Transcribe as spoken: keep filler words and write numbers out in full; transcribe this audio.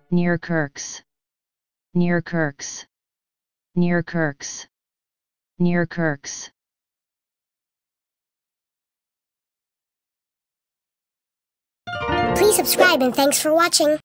Nyírkércs, Nyírkércs, Nyírkércs, Nyírkércs. Please subscribe and thanks for watching.